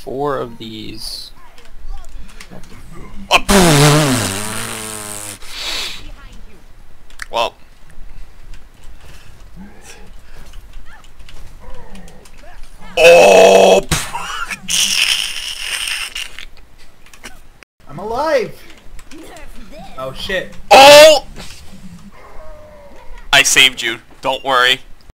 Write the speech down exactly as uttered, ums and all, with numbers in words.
four of these. Well. Oh! I'm alive! Oh shit. Oh! I saved you. Don't worry.